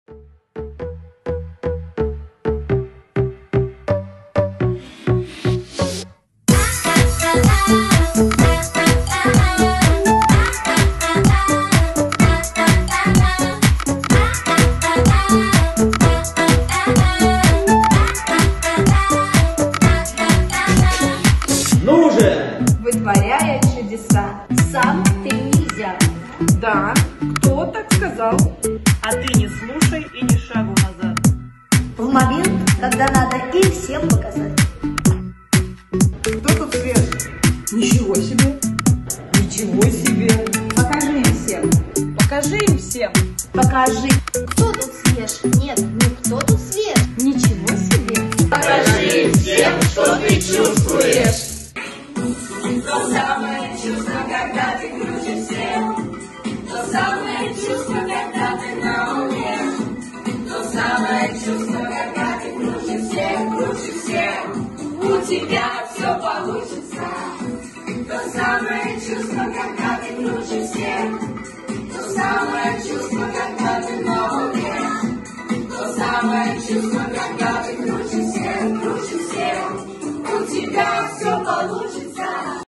Вытворяя чудеса. Сам ты нельзя. Да, кто так сказал? А ты не слушай и ни шагу назад. В момент, когда надо и всем показать. Кто тут свет? Ничего себе! Ничего себе! Покажи им всем. Покажи им всем. Покажи. Кто тут свеж? Нет, никто тут свеж. Ничего себе. Покажи им всем, что ты чувствуешь. То самое чувство, когда ты круче всех. То самое чувство, когда ты на уме. То самое чувство, когда ты круче всех. У тебя все получится. То самое чувство, когда ты круче всех. То самое чувство, когда ты на уме. То самое чувство,